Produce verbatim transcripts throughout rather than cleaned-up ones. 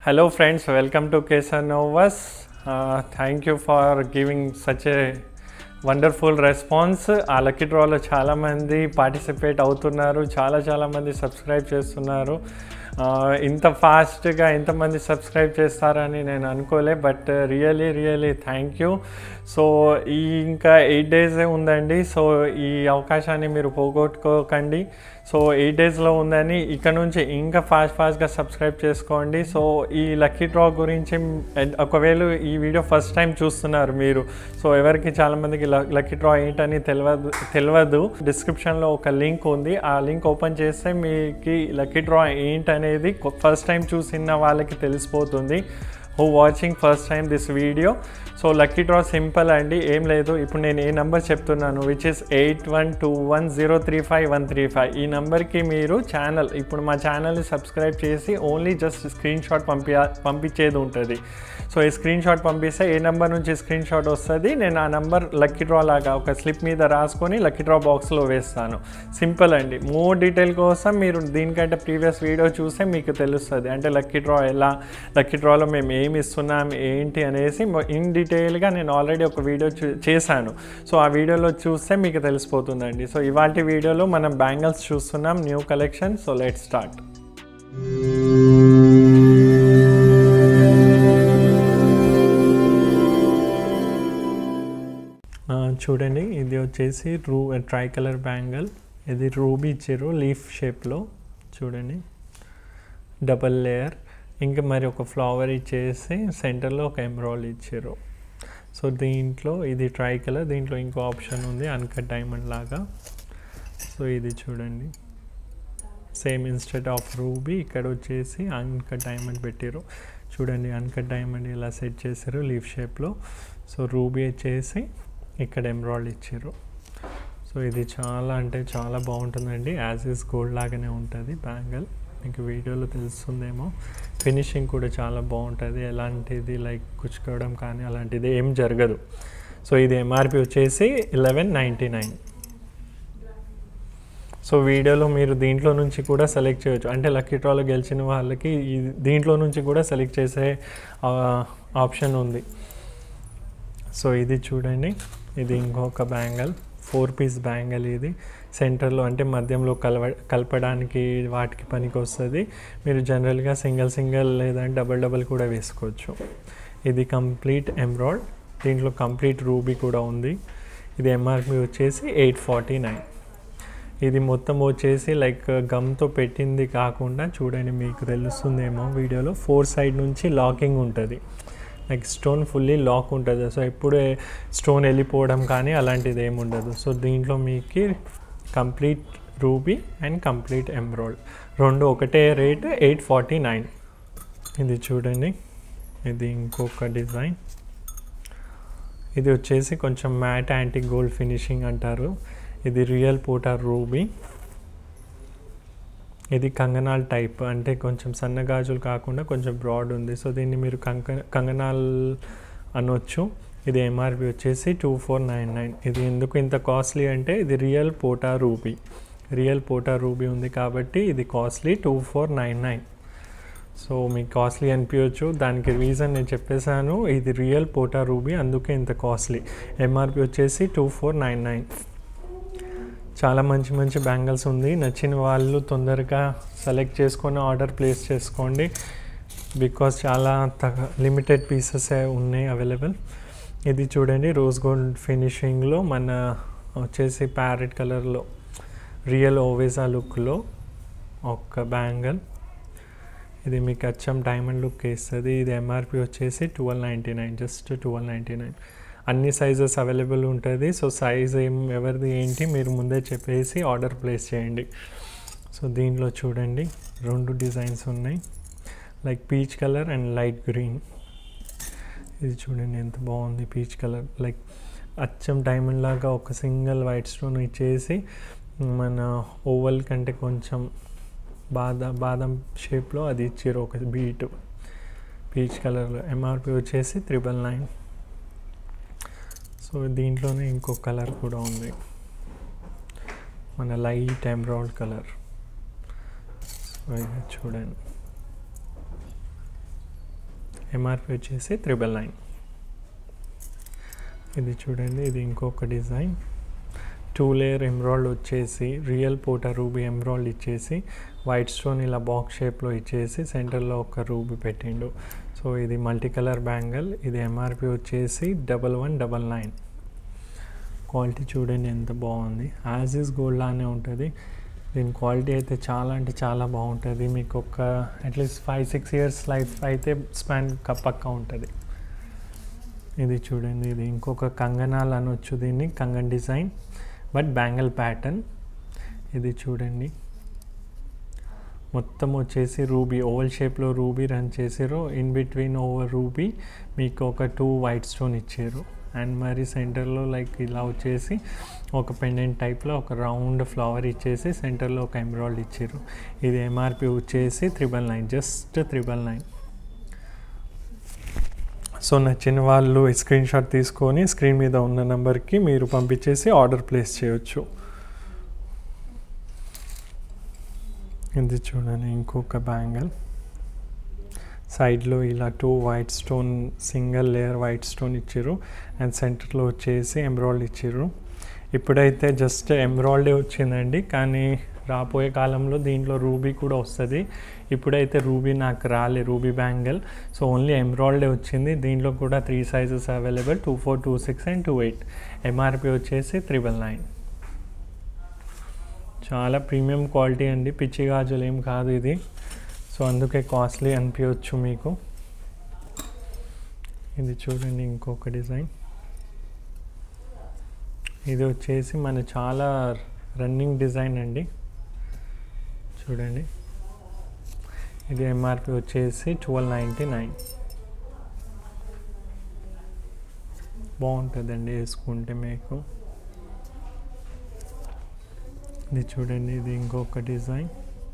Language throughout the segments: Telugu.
Hello friends, welcome to Casanovas. Uh, thank you for giving such a wonderful response. ఆ లక్కీ డ్రాలో చాలామంది పార్టిసిపేట్ అవుతున్నారు, చాలా చాలామంది సబ్స్క్రైబ్ చేస్తున్నారు. ఇంత ఫాస్ట్గా ఎంతమంది సబ్స్క్రైబ్ చేస్తారని నేను అనుకోలే, but really really thank you. So ఈ ఇంకా ఎయిట్ డేసే ఉందండి. సో ఈ అవకాశాన్ని మీరు పోగొట్టుకోకండి. సో ఎయిట్ డేస్లో ఉందని ఇక నుంచి ఇంకా ఫాస్ట్ ఫాస్ట్గా సబ్స్క్రైబ్ చేసుకోండి. సో ఈ లక్కీ డ్రా గురించి ఒకవేళ ఈ వీడియో ఫస్ట్ టైం చూస్తున్నారు మీరు, సో ఎవరికి చాలామందికి లక్కీ డ్రా ఏంటని తెలియదు తెలియదు డిస్క్రిప్షన్లో ఒక లింక్ ఉంది. ఆ లింక్ ఓపెన్ చేస్తే మీకు లక్కీ డ్రా ఏంటనేది ఫస్ట్ టైం చూసిన వాళ్ళకి తెలిసిపోతుంది, who watching first time this video. So lucky draw simple అండి, ఏం లేదు. ఇప్పుడు నేను ఏ నెంబర్ చెప్తున్నాను, which is eight one two one zero three five one three five. ఈ నెంబర్కి మీరు ఛానల్ ఇప్పుడు మా ఛానల్ని సబ్స్క్రైబ్ చేసి ఓన్లీ జస్ట్ స్క్రీన్ షాట్ పంపి పంపించేది ఉంటుంది. సో ఈ స్క్రీన్ షాట్ పంపిస్తే ఏ నెంబర్ నుంచి స్క్రీన్ షాట్ వస్తుంది, నేను ఆ నెంబర్ లక్కీ డ్రా లాగా ఒక స్లిప్ మీద రాసుకొని లక్కీ డ్రా బాక్స్లో వేస్తాను. సింపుల్ అండి. మోర్ డీటెయిల్ కోసం మీరు దీనికంటే ప్రీవియస్ వీడియో చూస్తే మీకు తెలుస్తుంది, అంటే లక్కీ డ్రా ఎలా, లక్కీ డ్రాలో మేము ఏమి ఇస్తున్నాం ఏంటి అనేసి ఇన్ డీటెయిల్గా నేను ఆల్రెడీ ఒక వీడియో చేశాను. సో ఆ వీడియోలో చూస్తే మీకు తెలిసిపోతుందండి. సో ఇవాళ వీడియోలో మనం బ్యాంగిల్స్ చూస్తున్నాం, new collection. So let start. చూడండి, ఇది వచ్చేసి రూ ట్రై కలర్ బ్యాంగిల్. ఇది రూబీ ఇచ్చారు లీఫ్ షేప్లో, చూడండి డబల్ లేయర్. ఇంకా మరి ఒక ఫ్లవర్ ఇచ్చేసి సెంటర్లో ఒక ఎమరాల్డ్ ఇచ్చారు. సో దీంట్లో ఇది ట్రై కలర్, దీంట్లో ఇంకో ఆప్షన్ ఉంది అన్కట్ డైమండ్ లాగా. సో ఇది చూడండి, సేమ్ ఇన్స్టెడ్ ఆఫ్ రూబీ ఇక్కడ వచ్చేసి అన్కట్ డైమండ్ పెట్టారు. చూడండి అన్కట్ డైమండ్ ఇలా సెట్ చేశారు లీఫ్ షేప్లో. సో రూబీ వచ్చేసి ఇక్కడ ఎమరాల్డ్ ఇచ్చారు. సో ఇది చాలా అంటే చాలా బాగుంటుందండి, యాజ్ ఇస్ గోల్డ్ లాగానే ఉంటుంది బ్యాంగిల్. మీకు వీడియోలో తెలుస్తుందేమో. ఫినిషింగ్ కూడా చాలా బాగుంటుంది, ఎలాంటిది లైక్ కుచ్చుకోవడం కానీ అలాంటిది ఏం జరగదు. సో ఇది ఎంఆర్పి వచ్చేసి ఎలెవెన్ నైంటీ నైన్. సో వీడియోలో మీరు దీంట్లో నుంచి కూడా సెలెక్ట్ చేయొచ్చు, అంటే లక్కీ డ్రాలో గెలిచిన వాళ్ళకి దీంట్లో నుంచి కూడా సెలెక్ట్ చేసే ఆప్షన్ ఉంది. సో ఇది చూడండి, ఇది ఇంకొక బ్యాంగిల్, ఫోర్ పీస్ బ్యాంగిల్. ఇది సెంటర్లో అంటే మధ్యంలో కలవ కలపడానికి వాటికి పనికి వస్తుంది. మీరు జనరల్గా సింగిల్ సింగిల్ లేదా డబల్ డబల్ కూడా వేసుకోవచ్చు. ఇది కంప్లీట్ ఎమరాల్డ్, దీంట్లో కంప్లీట్ రూబీ కూడా ఉంది. ఇది ఎంఆర్పి వచ్చేసి ఎయిట్ ఫార్టీ నైన్. ఇది మొత్తం వచ్చేసి లైక్ గమ్తో పెట్టింది కాకుండా, చూడండి మీకు తెలుస్తుందేమో వీడియోలో, ఫోర్ సైడ్ నుంచి లాకింగ్ ఉంటుంది, లైక్ స్టోన్ ఫుల్లీ లాక్ ఉంటుంది. సో ఎప్పుడే స్టోన్ వెళ్ళిపోవడం కానీ అలాంటిది ఏమి ఉండదు. సో దీంట్లో మీకు complete ruby and complete emerald రెండు ఒకటే రేట్, ఎయిట్ ఫార్టీ నైన్. ఇది చూడండి, ఇది ఇంకొక డిజైన్. ఇది వచ్చేసి కొంచెం మ్యాట్ యాంటిక్ గోల్డ్ ఫినిషింగ్ అంటారు. ఇది రియల్ పోటా రూబీ. ఇది కంగనాల్ టైప్, అంటే కొంచెం సన్నగాజులు కాకుండా కొంచెం బ్రాడ్ ఉంది. సో దీన్ని మీరు కంక కంగనాల్ అనొచ్చు. ఇది ఎంఆర్పి వచ్చేసి టూ ఫోర్ నైన్ నైన్. ఇది ఎందుకు ఇంత కాస్ట్లీ అంటే ఇది రియల్ పోటా రూబీ, రియల్ పోటా రూబీ ఉంది కాబట్టి ఇది costly, two four nine nine. So మీకు కాస్ట్లీ అనిపించవచ్చు, దానికి రీజన్ నేను చెప్పేశాను, ఇది రియల్ పోటా రూబీ అందుకే ఇంత కాస్ట్లీ. ఎంఆర్పి వచ్చేసి టూ ఫోర్ నైన్ నైన్. చాలా మంచి మంచి బ్యాంగిల్స్ ఉంది, నచ్చిన వాళ్ళు తొందరగా సెలెక్ట్ చేసుకొని ఆర్డర్ ప్లేస్ చేసుకోండి, బికాస్ చాలా తగ లిమిటెడ్ పీసెస్ ఉన్నాయి అవైలబుల్. ఇది చూడండి, రోజ్ గోల్డ్ ఫినిషింగ్లో మన వచ్చేసి ప్యారెట్ కలర్లో రియల్ ఓవేజా లుక్లో ఒక బ్యాంగిల్. ఇది మీకు అచ్చం డైమండ్ లుక్ వేస్తుంది. ఇది ఎంఆర్పి వచ్చేసి twelve ninety nine, just twelve ninety nine. అన్ని సైజెస్ అవైలబుల్ ఉంటుంది. సో సైజ్ ఏం ఎవరిది ఏంటి మీరు ముందే చెప్పేసి ఆర్డర్ ప్లేస్ చేయండి. సో దీంట్లో చూడండి రెండు డిజైన్స్ ఉన్నాయి, like peach colour and light green. ఇది చూడండి ఎంత బాగుంది, పీచ్ కలర్ లైక్ అచ్చం డైమండ్ లాగా ఒక సింగిల్ వైట్ స్టోన్ ఇచ్చేసి మన ఓవల్ కంటే కొంచెం బాదా బాదం షేప్లో అది ఇచ్చారు ఒక బీట్ పీచ్ కలర్లో. ఎంఆర్పి వచ్చేసి త్రిబల్ నైన్. సో దీంట్లోనే ఇంకో కలర్ కూడా ఉంది, మన లైట్ ఎమరాల్డ్ కలర్. సో ఇది చూడండి, ఎంఆర్పి వచ్చేసి త్రిబుల్ నైన్. ఇది చూడండి, ఇది ఇంకొక డిజైన్. టూ లేయర్ ఎమ్రాల్డ్ వచ్చేసి రియల్ పోటా రూబీ ఎమ్రాల్డ్ ఇచ్చేసి వైట్ స్టోన్ ఇలా బాక్స్ షేప్లో ఇచ్చేసి సెంటర్లో ఒక రూబీ పెట్టిండు. సో ఇది మల్టీ కలర్ బ్యాంగిల్. ఇది ఎంఆర్పి వచ్చేసి double one double nine. Quality చూడండి ఎంత బాగుంది, యాజ్ ఈజ్ గోల్డ్ లానే ఉంటుంది. దీని క్వాలిటీ అయితే చాలా అంటే చాలా బాగుంటుంది. మీకు ఒక at least five six years life అయితే స్పాన్ పక్కా ఉంటుంది. ఇది చూడండి, ఇది ఇంకొక కంగనాలు అనొచ్చు దీన్ని, కంగన్ డిజైన్ బట్ బ్యాంగిల్ ప్యాటర్న్. ఇది చూడండి, మొత్తం వచ్చేసి రూబీ ఓవల్ షేప్లో రూబీ రన్ చేసారు. ఇన్ బిట్వీన్ ఓవర్ రూబీ మీకు ఒక టూ వైట్ స్టోన్ ఇచ్చారు. అండ్ మరి సెంటర్లో లైక్ ఇలా వచ్చేసి ఒక పెండెంట్ టైప్లో ఒక రౌండ్ ఫ్లవర్ ఇచ్చేసి సెంటర్లో ఒక ఎమరాల్డ్ ఇచ్చారు. ఇది ఎంఆర్పి వచ్చేసి triple nine, just triple nine. So నచ్చిన వాళ్ళు స్క్రీన్ షాట్ తీసుకొని స్క్రీన్ మీద ఉన్న నెంబర్కి మీరు పంపించేసి ఆర్డర్ ప్లేస్ చేయొచ్చు. ఇది చూడండి ఇంకొక బ్యాంగిల్. సైడ్లో ఇలా two white stone single layer white stone ఇచ్చారు అండ్ సెంటర్లో వచ్చేసి ఎంబ్రాయిడరీ ఇచ్చారు. ఇప్పుడైతే జస్ట్ ఎంబ్రాయిడరీ వచ్చిందండి, కానీ రాబోయే కాలంలో దీంట్లో రూబీ కూడా వస్తుంది. ఇప్పుడైతే రూబీ నాకు రాలే, ruby bangle. So only embroidery వచ్చింది. దీంట్లో కూడా three sizes available, two four two six and two eight. MRP వచ్చేసి త్రిబుల్ నైన్. చాలా ప్రీమియం క్వాలిటీ అండి, పిచ్చి గాజులు ఏం కాదు ఇది. సో అందుకే కాస్ట్లీ అనిపించవచ్చు మీకు. ఇది చూడండి ఇంకొక డిజైన్. ఇది వచ్చేసి మన చాలా రన్నింగ్ డిజైన్ అండి, చూడండి. ఇది ఎంఆర్పి వచ్చేసి ట్వెల్వ్ నైంటీ నైన్. బాగుంటుందండి వేసుకుంటే మీకు. ఇది చూడండి, ఇది ఇంకొక డిజైన్.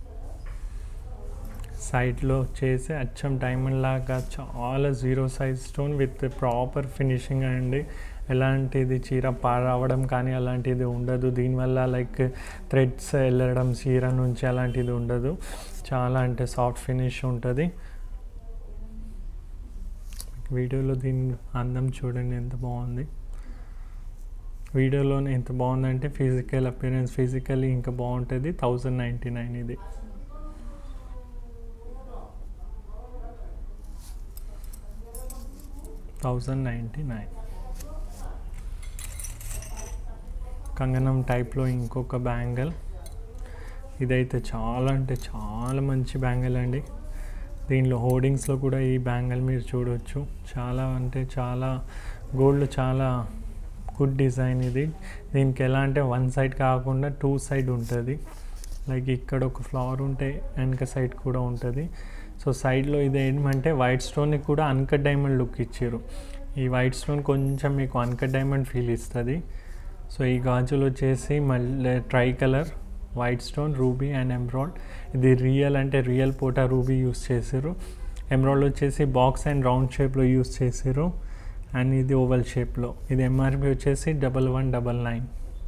సైడ్లో వచ్చేసి అచ్చం డైమండ్ లాగా చాలా zero size stone with proper finishing అండి. ఎలాంటిది చీర పాడవడం కానీ అలాంటిది ఉండదు. దీనివల్ల లైక్ థ్రెడ్స్ వెళ్ళడం చీర నుంచి అలాంటిది ఉండదు. చాలా అంటే సాఫ్ట్ ఫినిష్ ఉంటుంది. వీడియోలో దీని అందం చూడండి ఎంత బాగుంది. వీడియోలోనే ఎంత బాగుందంటే ఫిజికల్ అపియరెన్స్ ఫిజికల్లీ ఇంకా బాగుంటుంది. థౌజండ్ నైంటీ నైన్ ఇది. Thousand ninety nine. కంగనం టైప్లో ఇంకొక బ్యాంగిల్. ఇదైతే చాలా అంటే చాలా మంచి బ్యాంగిల్ అండి. దీనిలో హోర్డింగ్స్లో కూడా ఈ బ్యాంగిల్ మీరు చూడవచ్చు. చాలా అంటే చాలా గోల్డ్, చాలా గుడ్ డిజైన్ ఇది. దీనికి ఎలా అంటే వన్ సైడ్ కాకుండా టూ సైడ్ ఉంటుంది. లైక్ ఇక్కడ ఒక ఫ్లవర్ ఉంటే వెనక సైడ్ కూడా ఉంటుంది. సో సైడ్లో ఇది ఏమంటే వైట్ స్టోన్కి కూడా అన్కట్ డైమండ్ లుక్ ఇచ్చారు. ఈ వైట్ స్టోన్ కొంచెం మీకు అన్కట్ డైమండ్ ఫీల్ ఇస్తుంది. సో ఈ గాజులు వచ్చేసి మళ్ళీ tricolour white stone ruby and emerald. ఇది రియల్ అంటే రియల్ పోటా రూబీ యూస్ చేశారు. ఎమ్రాల్డ్ వచ్చేసి బాక్స్ అండ్ రౌండ్ షేప్లో యూస్ చేశారు. అండ్ ఇది ఓవల్ షేప్లో. ఇది ఎంఆర్పి వచ్చేసి డబల్ వన్ డబల్ నైన్.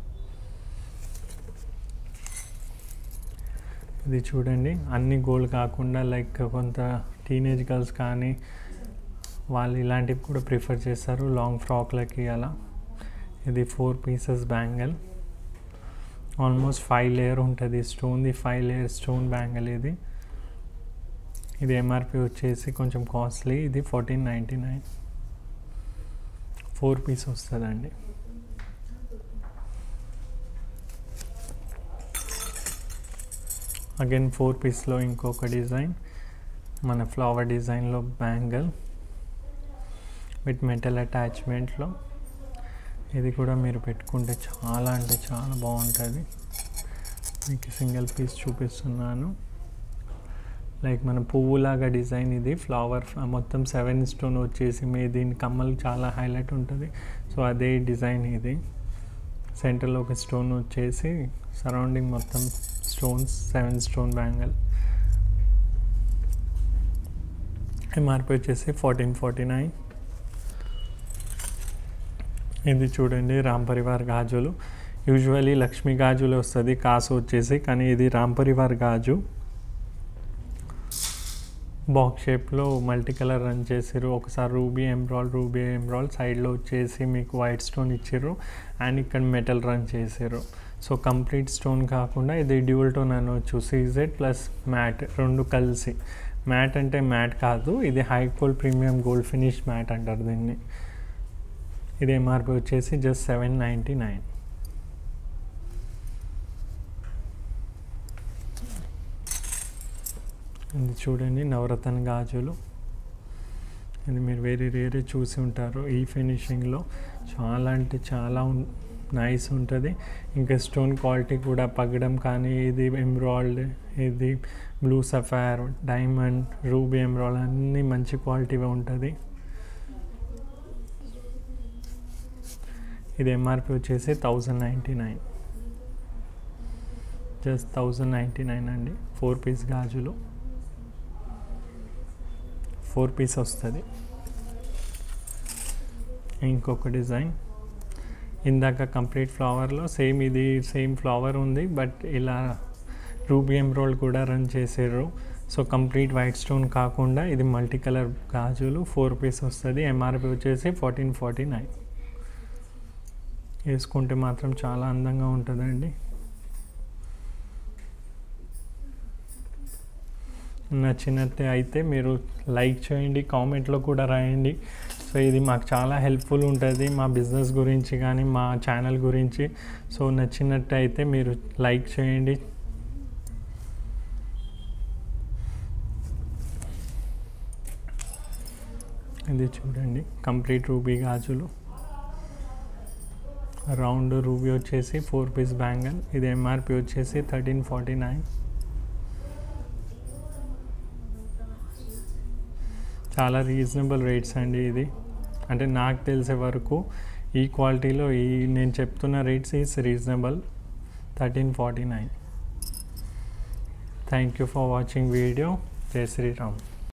ఇది చూడండి, అన్ని గోల్డ్ కాకుండా లైక్ కొంత టీనేజ్ గర్ల్స్ కానీ వాళ్ళు ఇలాంటివి కూడా ప్రిఫర్ చేస్తారు లాంగ్ ఫ్రాక్లకి అలా. ఇది four pieces bangle. Almost five layer ఉంటుంది స్టోన్ది, ఫైవ్ లేయర్ స్టోన్ బ్యాంగిల్ ఇది. ఇది ఎంఆర్పి వచ్చేసి కొంచెం కాస్ట్లీ. ఇది fourteen ninety nine. Four piece వస్తుందండి. అగైన్ ఫోర్ పీస్లో ఇంకొక డిజైన్, మన ఫ్లవర్ డిజైన్లో బ్యాంగిల్ విత్ మెటల్ అటాచ్మెంట్లో. ఇది కూడా మీరు పెట్టుకుంటే చాలా అంటే చాలా బాగుంటుంది. మీకు సింగిల్ పీస్ చూపిస్తున్నాను. లైక్ మన పువ్వులాగా డిజైన్ ఇది. ఫ్లవర్ మొత్తం సెవెన్ స్టోన్ వచ్చేసి మీ దీని కమ్మలు చాలా హైలైట్ ఉంటుంది. సో అదే డిజైన్ ఇది. సెంటర్లో ఒక స్టోన్ వచ్చేసి సరౌండింగ్ మొత్తం stones, seven stone bangle. MRP వచ్చేసి ఫోర్టీన్ ఫార్టీ నైన్. ఇది చూడండి రామ్ పరివార్ గాజులు. యూజువలీ లక్ష్మీ గాజులు వస్తుంది కాసు వచ్చేసి, కానీ ఇది రామ్ పరివార్ గాజు. బాక్స్ షేప్లో మల్టీ కలర్ రన్ చేసారు. ఒకసారి రూబీ ఎమ్రాల్ రూబీ ఎమ్రాల్ సైడ్లో వచ్చేసి మీకు వైట్ స్టోన్ ఇచ్చారు అండ్ ఇక్కడ మెటల్ రన్ చేసారు. సో కంప్లీట్ స్టోన్ కాకుండా ఇది డ్యూల్ టోన్ అనవచ్చు. సీజెడ్ ప్లస్ మ్యాట్ రెండు కలిసి. మ్యాట్ అంటే మ్యాట్ కాదు, ఇది high gold premium gold finish matte అంటారు దీన్ని. ఇది ఎంఆర్పి వచ్చేసి జస్ట్ సెవెన్ నైంటీ నైన్. ఇది చూడండి నవరత్న గాజులు. ఇది మీరు వేరే వేరే చూసి ఉంటారు. ఈ ఫినిషింగ్లో చాలా అంటే చాలా నైస్ ఉంటుంది. ఇంకా స్టోన్ క్వాలిటీ కూడా పగడం కానీ ఇది ఎమ్రాల్డ్, ఇది blue sapphire, diamond, ruby emerald అన్నీ మంచి క్వాలిటీగా ఉంటుంది. ఇది ఎంఆర్పి వచ్చేసి thousand ninety nine just thousand ninety nine అండి. ఫోర్ పీస్ గాజులు, ఫోర్ పీస్ వస్తుంది. ఇంకొక డిజైన్ ఇందాక కంప్లీట్ ఫ్లవర్లో సేమ్ ఇది సేమ్ ఫ్లవర్ ఉంది, బట్ ఇలా రూబీ ఎమ్రాల్డ్ కూడా రన్ చేసారు. సో కంప్లీట్ వైట్ స్టోన్ కాకుండా ఇది మల్టీ కలర్ గాజులు, ఫోర్ పీస్ వస్తుంది. ఎంఆర్పి వచ్చేసి ఫోర్టీన్ ఫార్టీ నైన్. వేసుకుంటే మాత్రం చాలా అందంగా ఉంటుందండి. నచ్చినట్టే అయితే మీరు లైక్ చేయండి, కామెంట్లో కూడా రాయండి. సో ఇది మాకు చాలా హెల్ప్ఫుల్ ఉంటుంది మా బిజినెస్ గురించి కానీ మా ఛానల్ గురించి. సో నచ్చినట్టు అయితే మీరు లైక్ చేయండి. ఇది చూడండి కంప్లీట్ రూబీ గాజులు, రౌండ్ రూబీ వచ్చేసి ఫోర్ పీస్ బ్యాంగిల్. ఇది ఎంఆర్పి వచ్చేసి థర్టీన్ ఫార్టీ నైన్. చాలా రీజనబుల్ రేట్స్ అండి. ఇది అంటే నాకు తెలిసే వరకు ఈ క్వాలిటీలో ఈ నేను చెప్తున్న rates is reasonable. Thirteen forty nine. Thank you for watching video. జై శ్రీరామ్.